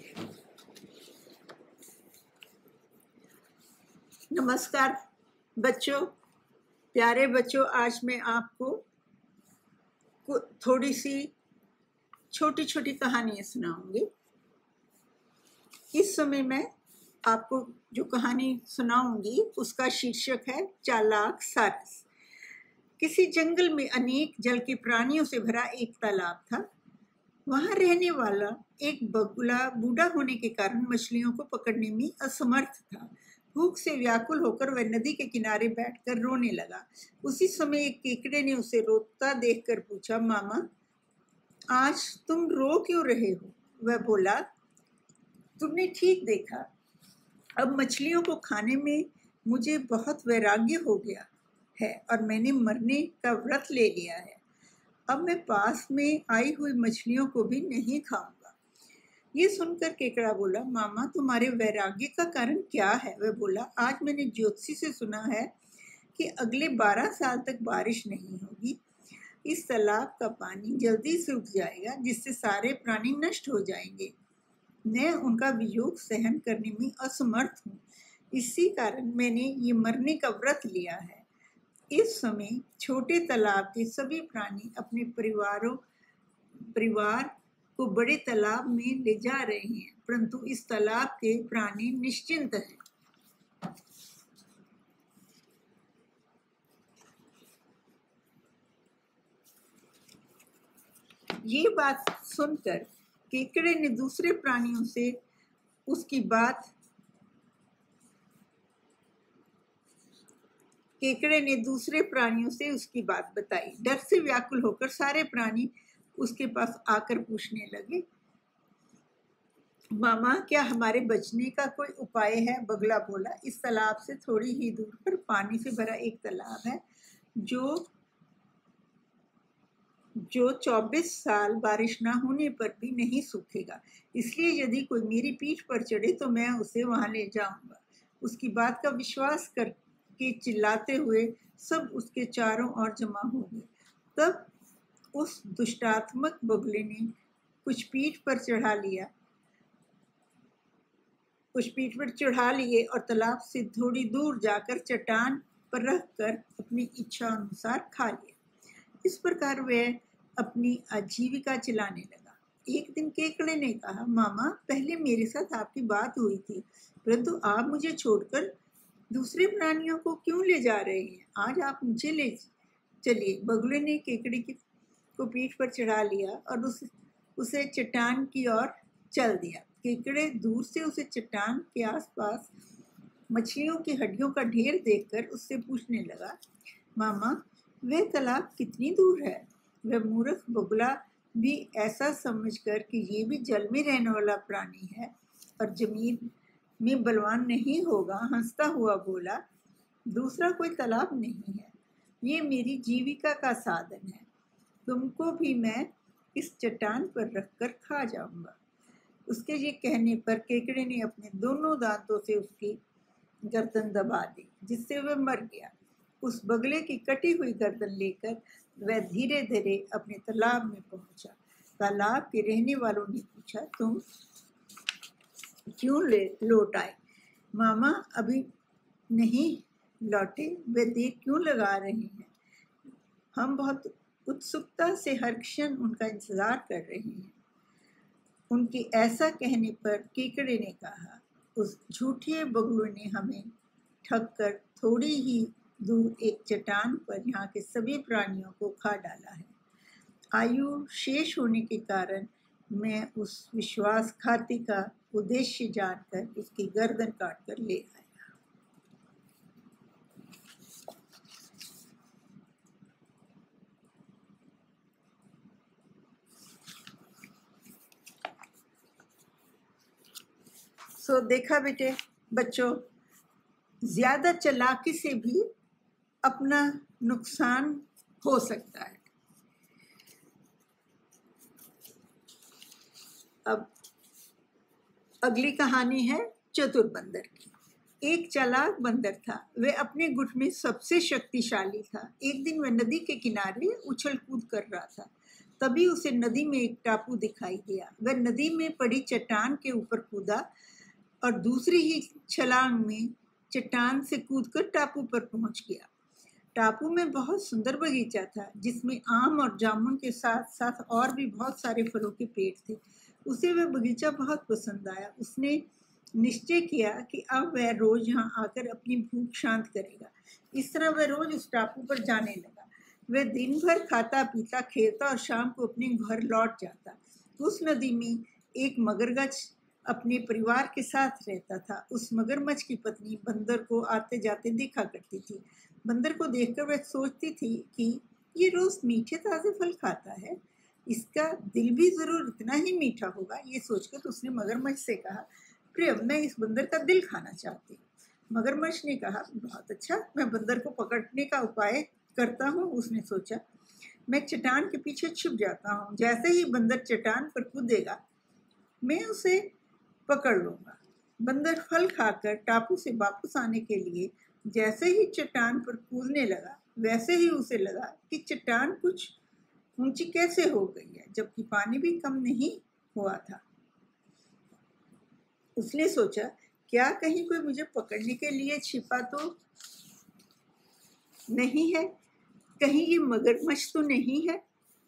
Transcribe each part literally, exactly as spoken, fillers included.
नमस्कार बच्चों, प्यारे बच्चों। आज मैं आपको थोड़ी सी छोटी छोटी कहानियाँ सुनाऊंगी। इस समय मैं आपको जो कहानी सुनाऊंगी उसका शीर्षक है चालाक सारस। किसी जंगल में अनेक जल के प्राणियों से भरा एक तालाब था। वहां रहने वाला एक बगुला बूढ़ा होने के कारण मछलियों को पकड़ने में असमर्थ था। भूख से व्याकुल होकर वह नदी के किनारे बैठकर रोने लगा। उसी समय एक केकड़े ने उसे रोता देखकर पूछा, मामा आज तुम रो क्यों रहे हो? वह बोला, तुमने ठीक देखा, अब मछलियों को खाने में मुझे बहुत वैराग्य हो गया है और मैंने मरने का व्रत ले लिया है। अब मैं पास में आई हुई मछलियों को भी नहीं खाऊंगा। ये सुनकर केकड़ा बोला, मामा तुम्हारे वैराग्य का कारण क्या है? वह बोला, आज मैंने ज्योतिषी से सुना है कि अगले बारह साल तक बारिश नहीं होगी। इस तालाब का पानी जल्दी सूख जाएगा, जिससे सारे प्राणी नष्ट हो जाएंगे। मैं उनका वियोग सहन करने में असमर्थ हूँ। इसी कारण मैंने ये मरने का व्रत लिया है। इस समय छोटे तालाब के सभी प्राणी अपने परिवारों परिवार को बड़े तालाब में ले जा रहे हैं, परंतु इस तालाब के प्राणी निश्चिंत हैं। ये बात सुनकर केकड़े ने दूसरे प्राणियों से उसकी बात केकड़े ने दूसरे प्राणियों से उसकी बात बताई। डर से व्याकुल होकर सारे प्राणी उसके पास आकर पूछने लगे, मामा क्या हमारे बचने का कोई उपाय है? बगुला बोला, इस तालाब से थोड़ी ही दूर पर पानी से भरा एक तालाब है जो जो चौबीस साल बारिश ना होने पर भी नहीं सूखेगा। इसलिए यदि कोई मेरी पीठ पर चढ़े तो मैं उसे वहां ले जाऊंगा। उसकी बात का विश्वास करके चिल्लाते हुए सब उसके चारों ओर जमा हो गए। तब उस दुष्टात्मक बगुले ने कुछ पीठ पर चढ़ा लिया कुछ पीठ पर चढ़ा लिए और तालाब से थोड़ी दूर जाकर चट्टान पर रखकर अपनी इच्छा अनुसार खा लिया। इस प्रकार वह अपनी आजीविका चलाने लगा। एक दिन केकड़े ने कहा, मामा पहले मेरे साथ आपकी बात हुई थी, परंतु आप मुझे छोड़कर दूसरे प्राणियों को क्यों ले जा रहे हैं? आज आप मुझे ले चलिए। बगुले ने केकड़े की को पीठ पर चढ़ा लिया और उस उसे चट्टान की ओर चल दिया। केकड़े दूर से उसे चट्टान के आसपास मछलियों की हड्डियों का ढेर देखकर उससे पूछने लगा, मामा वह तालाब कितनी दूर है? वह मूर्ख बगुला भी ऐसा समझकर कि ये भी जल में रहने वाला प्राणी है और जमीन में बलवान नहीं होगा, हंसता हुआ बोला, दूसरा कोई तालाब नहीं है, ये मेरी जीविका का साधन है। तुमको भी मैं इस चट्टान पर रखकर खा जाऊंगा। उसके ये कहने पर केकड़े ने अपने दोनों दांतों से उसकी गर्दन दबा दी, जिससे वह मर गया। उस बगले की कटी हुई गर्दन लेकर वह धीरे धीरे अपने तालाब में पहुंचा। तालाब के रहने वालों ने पूछा, तुम क्यों ले लौट आए? मामा अभी नहीं लौटे, वे देर क्यों लगा रहे हैं? हम बहुत उत्सुकता से हर क्षण उनका इंतजार कर रहे हैं। उनके ऐसा कहने पर केकड़े ने कहा, उस झूठे बगुले ने हमें ठगकर थोड़ी ही दूर एक चट्टान पर यहाँ के सभी प्राणियों को खा डाला है। आयु शेष होने के कारण मैं उस विश्वासघाती का उद्देश्य जानकर उसकी गर्दन काटकर ले आया। सो so, देखा बेटे बच्चों, ज्यादा चालाकी से भी अपना नुकसान हो सकता है। अब अगली कहानी है चतुर बंदर की। एक चालाक बंदर था, वह अपने गुट में सबसे शक्तिशाली था। एक दिन वह नदी के किनारे उछल कूद कर रहा था। तभी उसे नदी में एक टापू दिखाई दिया। वह नदी में पड़ी चट्टान के ऊपर कूदा और दूसरी ही छलांग में चट्टान से कूदकर टापू पर पहुंच गया। टापू में बहुत सुंदर बगीचा था, जिसमें आम और जामुन के साथ साथ और भी बहुत सारे फलों के पेड़ थे। उसे वह बगीचा बहुत पसंद आया। उसने निश्चय किया कि अब वह रोज यहाँ आकर अपनी भूख शांत करेगा। इस तरह वह रोज उस टापू पर जाने लगा। वह दिन भर खाता पीता खेलता और शाम को अपने घर लौट जाता। उस नदी में एक मगरमच्छ अपने परिवार के साथ रहता था। उस मगरमच्छ की पत्नी बंदर को आते जाते देखा करती थी। बंदर को देखकर वह सोचती थी कि ये रोज मीठे ताजे फल खाता है, इसका दिल भी जरूर इतना ही मीठा होगा। ये सोचकर उसने मगरमच्छ से कहा, प्रिय, मैं इस बंदर का दिल खाना चाहती हूँ। मगरमच्छ ने कहा, बहुत अच्छा, मैं बंदर को पकड़ने का उपाय करता हूँ। उसने सोचा, मैं चट्टान के पीछे छिप जाता हूँ। जैसे ही बंदर चट्टान पर कूदेगा, मैं उसे पकड़ लूंगा। बंदर फल खाकर टापू से वापस आने के लिए जैसे ही चट्टान पर कूदने लगा, वैसे ही उसे लगा कि चट्टान कुछ ऊंची कैसे हो गई है, जबकि पानी भी कम नहीं हुआ था। उसने सोचा, क्या कहीं कोई मुझे पकड़ने के लिए छिपा तो नहीं है? कहीं ये मगरमच्छ तो नहीं है?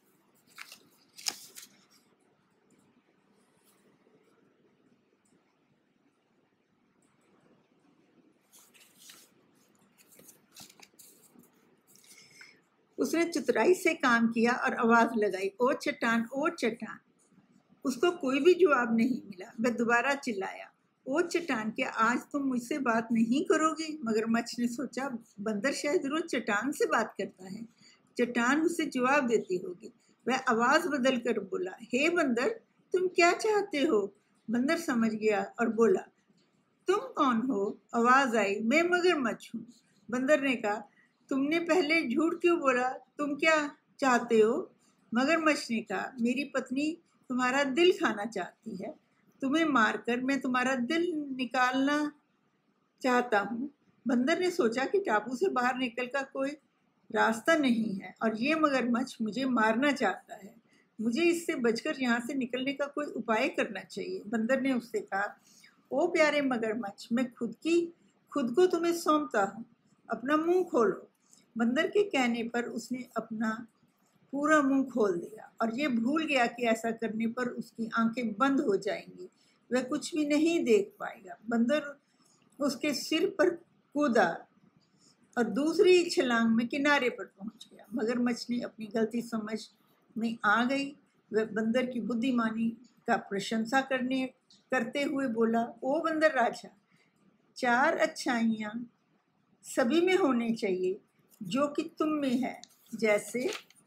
उसने चतुराई से काम किया और आवाज लगाई, ओ चट्टान, ओ चट्टान। उसको कोई भी जवाब नहीं मिला। वह दोबारा चिल्लाया, ओ चट्टान, क्या आज तुम मुझसे बात नहीं करोगी? मगरमच्छ ने सोचा, बंदर शायद रोज चट्टान से बात करता है, चट्टान उसे जवाब देती होगी। वह आवाज बदल कर बोला, हे बंदर, तुम क्या चाहते हो? बंदर समझ गया और बोला, तुम कौन हो? आवाज आई, मैं मगरमच्छ हूँ। बंदर ने कहा, तुमने पहले झूठ क्यों बोला? तुम क्या चाहते हो? मगरमच्छ ने कहा, मेरी पत्नी तुम्हारा दिल खाना चाहती है। तुम्हें मारकर मैं तुम्हारा दिल निकालना चाहता हूँ। बंदर ने सोचा कि टापू से बाहर निकल का कोई रास्ता नहीं है और ये मगरमच्छ मुझे मारना चाहता है। मुझे इससे बचकर यहाँ से निकलने का कोई उपाय करना चाहिए। बंदर ने उससे कहा, ओ प्यारे मगरमच्छ, मैं खुद की खुद को तुम्हें सौंपता हूँ, अपना मुंह खोलो। बंदर के कहने पर उसने अपना पूरा मुंह खोल दिया और ये भूल गया कि ऐसा करने पर उसकी आंखें बंद हो जाएंगी, वह कुछ भी नहीं देख पाएगा। बंदर उसके सिर पर कूदा और दूसरी छलांग में किनारे पर पहुंच गया। मगरमच्छ ने अपनी गलती समझ में आ गई। वह बंदर की बुद्धिमानी का प्रशंसा करने करते हुए बोला, ओ बंदर राजा, चार अच्छाइयाँ सभी में होने चाहिए जो कि तुम में है, जैसे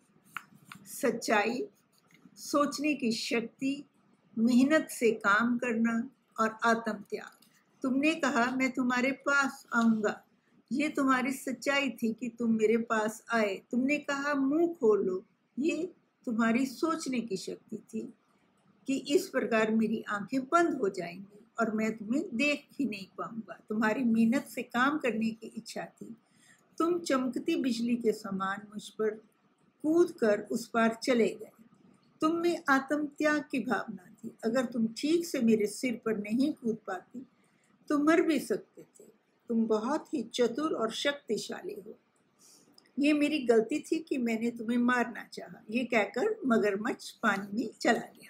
सच्चाई, सोचने की शक्ति, मेहनत से काम करना और आत्म त्याग। तुमने कहा मैं तुम्हारे पास आऊंगा, ये तुम्हारी सच्चाई थी कि तुम मेरे पास आए। तुमने कहा मुंह खोलो, ये तुम्हारी सोचने की शक्ति थी कि इस प्रकार मेरी आंखें बंद हो जाएंगी और मैं तुम्हें देख ही नहीं पाऊंगा। तुम्हारी मेहनत से काम करने की इच्छा थी। तुम चमकती बिजली के समान मुझ पर कूद कर उस पार चले गए। तुम में आत्म त्याग की भावना थी। अगर तुम ठीक से मेरे सिर पर नहीं कूद पाती तो मर भी सकते थे। तुम बहुत ही चतुर और शक्तिशाली हो। ये मेरी गलती थी कि मैंने तुम्हें मारना चाहा। ये कहकर मगरमच्छ पानी में चला गया।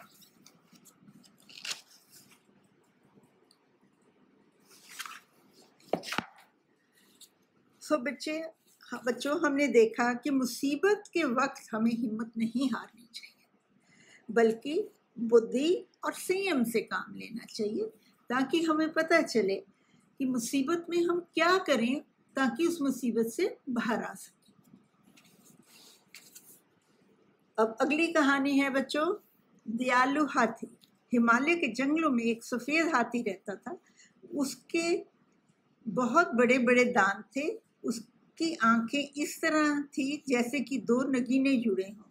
सो बच्चे हाँ, बच्चों, हमने देखा कि मुसीबत के वक्त हमें हिम्मत नहीं हारनी चाहिए, बल्कि बुद्धि और संयम से काम लेना चाहिए, ताकि हमें पता चले कि मुसीबत में हम क्या करें ताकि उस मुसीबत से बाहर आ सकें। अब अगली कहानी है बच्चों, दयालु हाथी। हिमालय के जंगलों में एक सफेद हाथी रहता था। उसके बहुत बड़े बड़े दांत थे। उसकी आंखें इस तरह थी जैसे कि दो नगीने जुड़े हों।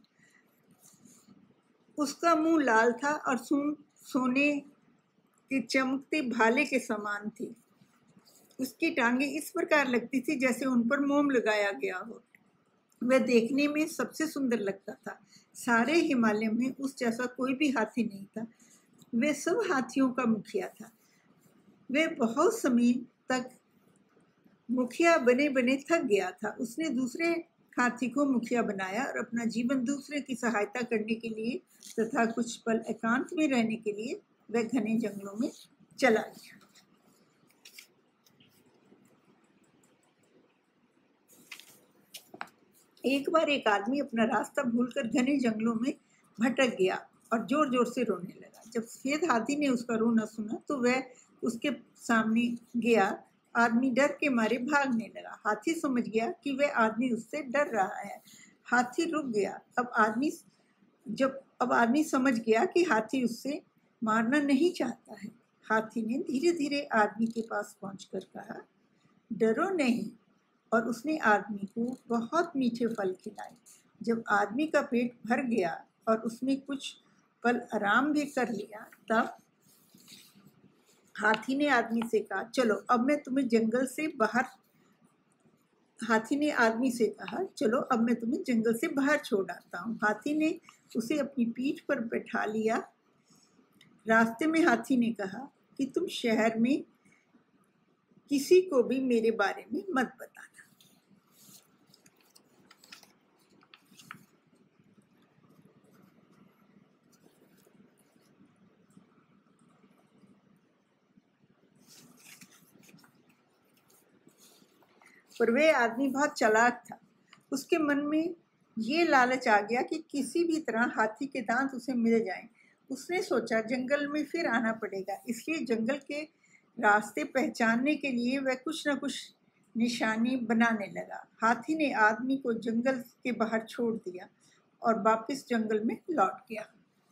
उसका मुंह लाल था और सोने के चमकते भाले के समान थी। उसकी टांगे इस प्रकार लगती थी जैसे उन पर मोम लगाया गया हो। वह देखने में सबसे सुंदर लगता था। सारे हिमालय में उस जैसा कोई भी हाथी नहीं था। वह सब हाथियों का मुखिया था। वह बहुत समय तक मुखिया बने बने थक गया था। उसने दूसरे हाथी को मुखिया बनाया और अपना जीवन दूसरे की सहायता करने के लिए तथा कुछ पल एकांत में रहने के लिए वह घने जंगलों में चला गया। एक बार एक आदमी अपना रास्ता भूलकर घने जंगलों में भटक गया और जोर जोर से रोने लगा। जब सफेद हाथी ने उसका रोना सुना तो वह उसके सामने गया। आदमी डर के मारे भागने लगा। हाथी समझ गया कि वह आदमी उससे डर रहा है। हाथी रुक गया। अब आदमी जब अब आदमी समझ गया कि हाथी उससे मारना नहीं चाहता है। हाथी ने धीरे धीरे आदमी के पास पहुंचकर कहा, डरो नहीं, और उसने आदमी को बहुत मीठे फल खिलाए। जब आदमी का पेट भर गया और उसने कुछ पल आराम भी कर लिया, तब हाथी ने आदमी से कहा, चलो अब मैं तुम्हें जंगल से बाहर हाथी ने आदमी से कहा चलो अब मैं तुम्हें जंगल से बाहर छोड़ आता हूँ। हाथी ने उसे अपनी पीठ पर बैठा लिया। रास्ते में हाथी ने कहा कि तुम शहर में किसी को भी मेरे बारे में मत बताना। पर वह आदमी बहुत चालाक था। उसके मन में ये लालच आ गया कि किसी भी तरह हाथी के दांत उसे मिल जाएं। उसने सोचा जंगल में फिर आना पड़ेगा, इसलिए जंगल के रास्ते पहचानने के लिए वह कुछ न कुछ निशानी बनाने लगा। हाथी ने आदमी को जंगल के बाहर छोड़ दिया और वापस जंगल में लौट गया।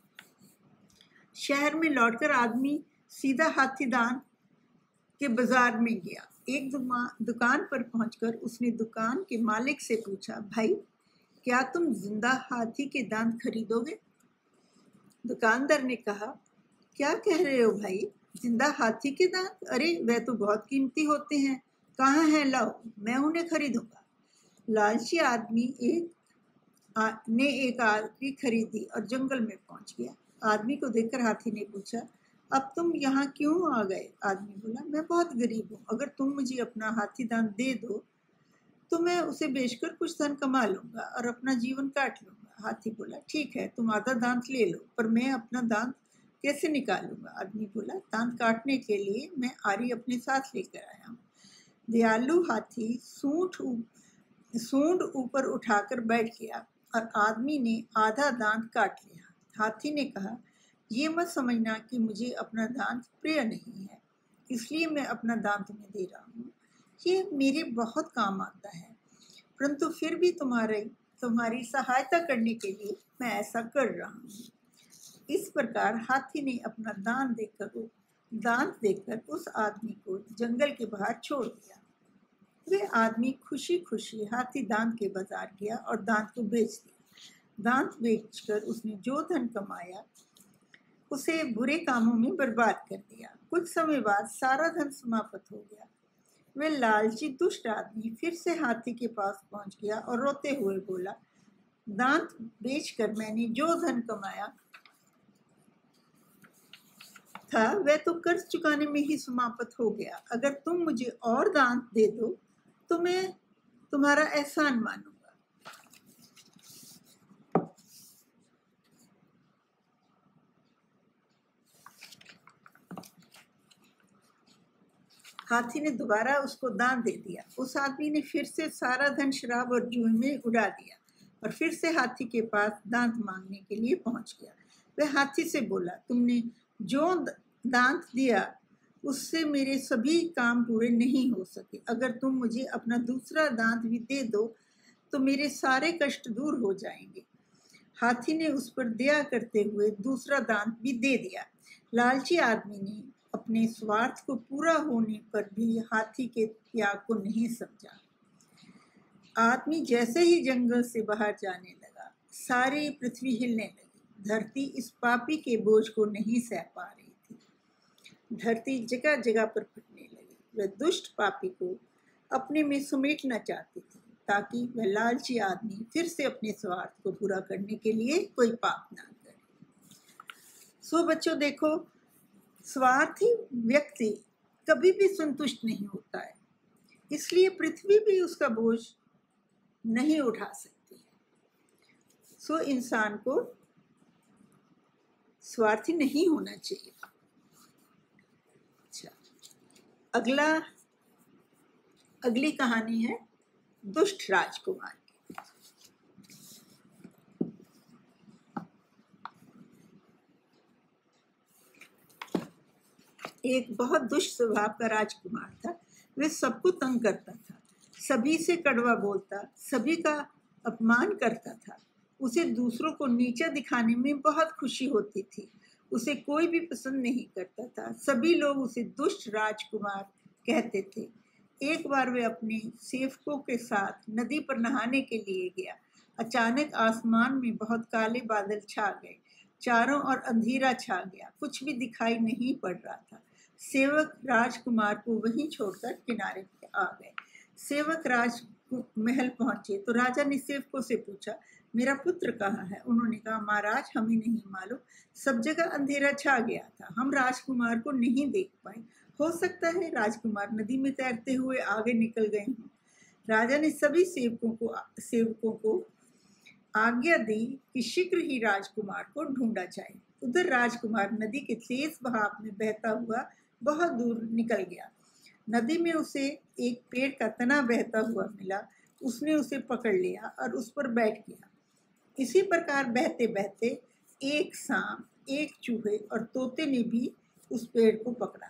शहर में लौटकर आदमी सीधा हाथीदान के बाजार में गया। एक दुकान पर पहुंचकर उसने दुकान के मालिक से पूछा, भाई क्या तुम जिंदा हाथी के दांत खरीदोगे? दुकानदार ने कहा, क्या कह रहे हो भाई, जिंदा हाथी के दांत? अरे वह तो बहुत कीमती होते हैं, कहाँ है, लाओ मैं उन्हें खरीदूंगा। लालची आदमी एक आ, ने एक आदमी खरीदी और जंगल में पहुंच गया। आदमी को देखकर हाथी ने पूछा, अब तुम यहाँ क्यों आ गए? आदमी बोला, मैं बहुत गरीब हूँ, अगर तुम मुझे अपना हाथी दांत दे दो तो मैं उसे बेचकर कुछ धन कमा लूंगा और अपना जीवन काट लूंगा। हाथी बोला, ठीक है, तुम आधा दांत ले लो, पर मैं अपना दांत कैसे निकालूंगा? आदमी बोला, दांत काटने के लिए मैं आरी अपने साथ लेकर आया हूँ। दयालु हाथी सूंड सूंड ऊपर उठाकर बैठ गया और आदमी ने आधा दांत काट लिया। हाथी ने कहा, ये मत समझना कि मुझे अपना दांत प्रिय नहीं है, इसलिए मैं अपना दांत तुम्हें दे रहा हूँ। ये मेरे बहुत काम आता है, परंतु फिर भी तुम्हारे तुम्हारी सहायता करने के लिए मैं ऐसा कर रहा हूँ। इस प्रकार हाथी ने अपना दांत देकर दांत देकर उस आदमी को जंगल के बाहर छोड़ दिया। वह आदमी खुशी खुशी हाथी दांत के बाजार गया और दांत को बेच दिया। दांत बेचकर उसने जो धन कमाया उसे बुरे कामों में बर्बाद कर दिया। कुछ समय बाद सारा धन समाप्त हो गया। वह लालची दुष्ट आदमी फिर से हाथी के पास पहुंच गया और रोते हुए बोला, दांत बेचकर मैंने जो धन कमाया था वह तो कर्ज चुकाने में ही समाप्त हो गया। अगर तुम मुझे और दांत दे दो तो मैं तुम्हारा एहसान मानूंगा। हाथी ने दोबारा उसको दांत दे दिया। उस आदमी ने फिर से सारा धन शराब और जुए में उड़ा दिया और फिर से हाथी के पास दांत मांगने के लिए पहुंच गया। वह हाथी से बोला, तुमने जो दांत दिया उससे मेरे सभी काम पूरे नहीं हो सके। अगर तुम मुझे अपना दूसरा दांत भी दे दो तो मेरे सारे कष्ट दूर हो जाएंगे। हाथी ने उस पर दया करते हुए दूसरा दांत भी दे दिया। लालची आदमी ने अपने स्वार्थ को पूरा होने पर भी हाथी के त्याग को नहीं समझा। आदमी जैसे ही जंगल से बाहर जाने लगा, सारी पृथ्वी हिलने लगी। धरती इस पापी के बोझ को नहीं सह पा रही थी। धरती जगह जगह पर फटने लगी। वह दुष्ट पापी को अपने में समेटना चाहती थी। ताकि वह लालची आदमी फिर से अपने स्वार्थ को पूरा करने के लिए कोई पाप ना करे। सो बच्चों देखो, स्वार्थी व्यक्ति कभी भी संतुष्ट नहीं होता है, इसलिए पृथ्वी भी उसका बोझ नहीं उठा सकती है। सो इंसान को स्वार्थी नहीं होना चाहिए। अच्छा, अगला अगली कहानी है दुष्ट राजकुमार की। एक बहुत दुष्ट स्वभाव का राजकुमार था। वह सबको तंग करता था, सभी से कड़वा बोलता, सभी का अपमान करता था। उसे दूसरों को नीचा दिखाने में बहुत खुशी होती थी। उसे कोई भी पसंद नहीं करता था। सभी लोग उसे दुष्ट राजकुमार कहते थे। एक बार वह अपने सेवकों के साथ नदी पर नहाने के लिए गया। अचानक आसमान में बहुत काले बादल छा गए। चारों ओर अंधेरा छा गया, कुछ भी दिखाई नहीं पड़ रहा था। सेवक राजकुमार को वहीं छोड़कर किनारे पे आ गए। सेवक राज महल पहुंचे तो राजा ने सेवकों से पूछा, मेरा पुत्र कहाँ है? उन्होंने कहा, महाराज हमें नहीं मालूम, सब जगह अंधेरा छा गया था, हम राजकुमार को नहीं देख पाए। हो सकता है राजकुमार नदी में तैरते हुए आगे निकल गए हों। राजा ने सभी सेवकों को सेवकों को आज्ञा दी कि शीघ्र ही राजकुमार को ढूंढा जाए। उधर राजकुमार नदी के तेज बहाव में बहता हुआ बहुत दूर निकल गया। नदी में उसे एक पेड़ का तना बहता हुआ मिला। उसने उसे पकड़ लिया और उस पर बैठ गया। इसी प्रकार बहते बहते एक सांप, एक चूहे और तोते ने भी उस पेड़ को पकड़ा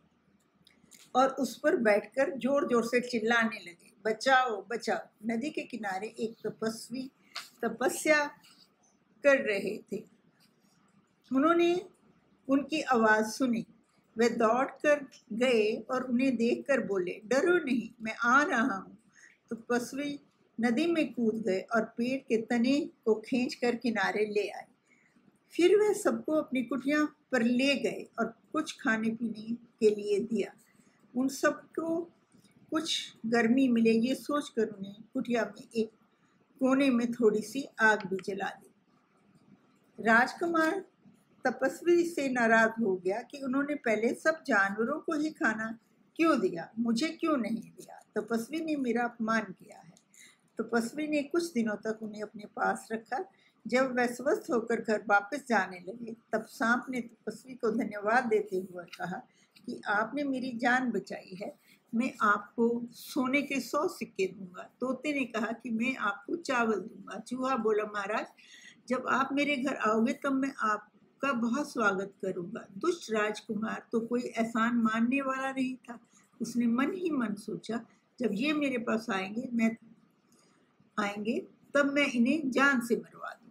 और उस पर बैठकर जोर जोर से चिल्लाने लगे, बचाओ बचाओ। नदी के किनारे एक तपस्वी तपस्या कर रहे थे। उन्होंने उनकी आवाज सुनी। वे दौड़कर गए और उन्हें देखकर बोले, डरो नहीं, मैं आ रहा हूँ। तपस्वी नदी में कूद गए और पेड़ के तने को खींचकर किनारे ले आए। फिर वह सबको अपनी कुटिया पर ले गए और कुछ खाने पीने के लिए दिया। उन सबको कुछ गर्मी मिले ये सोचकर उन्हें कुटिया में एक कोने में थोड़ी सी आग भी जला दी। राजकुमार तपस्वी से नाराज हो गया कि उन्होंने पहले सब जानवरों को ही खाना क्यों दिया, मुझे क्यों नहीं दिया। तपस्वी ने मेरा अपमान किया है। तपस्वी ने कुछ दिनों तक उन्हें अपने पास रखा। जब वह स्वस्थ होकर घर वापस जाने लगे तब सांप ने तपस्वी को धन्यवाद देते हुए कहा कि आपने मेरी जान बचाई है, मैं आपको सोने के सौ सिक्के दूंगा। तोते ने कहा कि मैं आपको चावल दूंगा। चूहा बोला, महाराज जब आप मेरे घर आओगे तब मैं आपका बहुत स्वागत करूंगा। दुष्ट राजकुमार तो कोई एहसान मानने वाला नहीं था। उसने मन ही मन सोचा, जब ये मेरे पास आएंगे मैं आएंगे तब मैं इन्हें जान से मरवा दूंगा।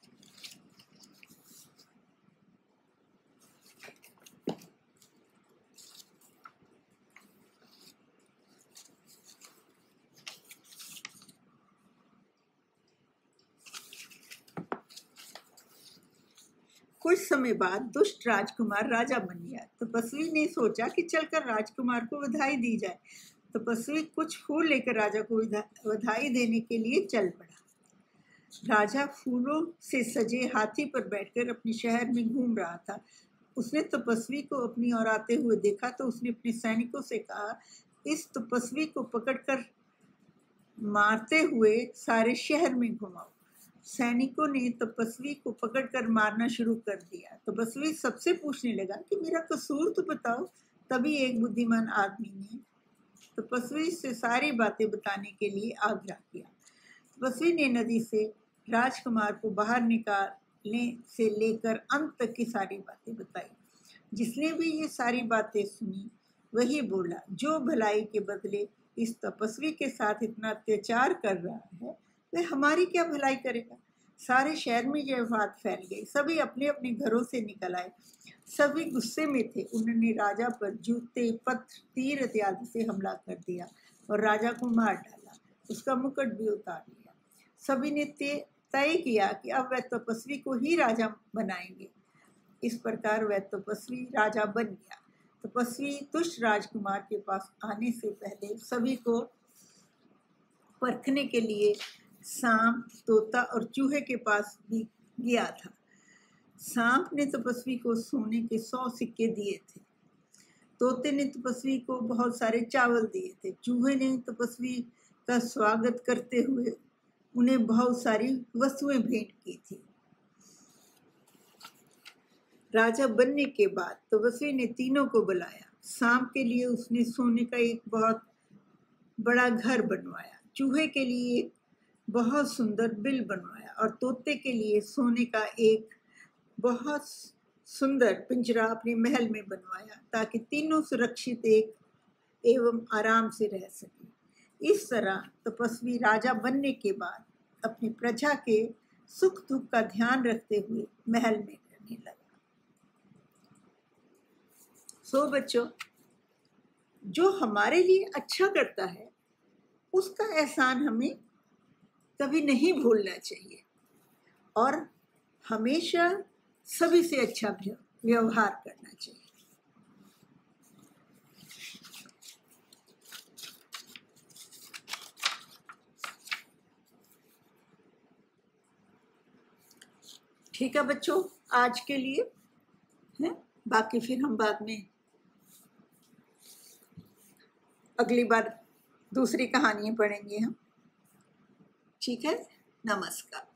कुछ समय बाद दुष्ट राजकुमार राजा बन गया। तपस्वी ने सोचा कि चलकर राजकुमार को बधाई दी जाए। तपस्वी कुछ फूल लेकर राजा को बधाई देने के लिए चल पड़ा। राजा फूलों से सजे हाथी पर बैठकर अपने शहर में घूम रहा था। उसने तपस्वी को अपनी ओर आते हुए देखा तो उसने अपने सैनिकों से कहा, इस तपस्वी को पकड़कर मारते हुए सारे शहर में घुमाओ। सैनिकों ने तपस्वी को पकड़कर मारना शुरू कर दिया। तपस्वी सबसे पूछने लगा कि मेरा कसूर तो बताओ। तभी एक बुद्धिमान आदमी ने तपस्वी से सारी बातें बताने के लिए आग्रह किया। तपस्वी ने नदी से राजकुमार को बाहर निकालने से लेकर अंत तक की सारी बातें बताई। जिसने भी ये सारी बातें सुनी वही बोला, जो भलाई के बदले इस तपस्वी के साथ इतना अत्याचार कर रहा है वह हमारी क्या भलाई करेगा। सारे शहर में यह बात फैल गई। सभी अपने अपने घरों से निकल आए। सभी गुस्से में थे। उन्होंने राजा पर जूते, पत्थर, तीर इत्यादि से हमला कर दिया और राजा को मार डाला। उसका मुकुट भी उतार लिया। सभी ने तय किया कि अब वह तपस्वी को ही राजा बनाएंगे। इस प्रकार वह तपस्वी राजा बन गया। तपस्वी दुष्ट राजकुमार के पास आने से पहले सभी को परखने के लिए सांप, तोता और चूहे के पास भी गया था। सांप ने तपस्वी को सोने के सौ सिक्के दिए थे। तोते ने तपस्वी को बहुत सारे चावल दिए थे। चूहे ने तपस्वी का स्वागत करते हुए उन्हें बहुत सारी वस्तुएं भेंट की थी। राजा बनने के बाद तपस्वी ने तीनों को बुलाया। सांप के लिए उसने सोने का एक बहुत बड़ा घर बनवाया, चूहे के लिए एक बहुत सुंदर बिल बनवाया और तोते के लिए सोने का एक बहुत सुंदर पिंजरा अपने महल में बनवाया, ताकि तीनों सुरक्षित एक एवं आराम से रह सके। इस तरह तपस्वी राजा बनने के बाद अपनी प्रजा के सुख दुख का ध्यान रखते हुए महल में रहने लगा। सो बच्चों, जो हमारे लिए अच्छा करता है उसका एहसान हमें कभी नहीं भूलना चाहिए और हमेशा सभी से अच्छा व्यवहार करना चाहिए। ठीक है बच्चों, आज के लिए है, बाकी फिर हम बाद में अगली बार दूसरी कहानियाँ पढ़ेंगे हम। ठीक है, नमस्कार।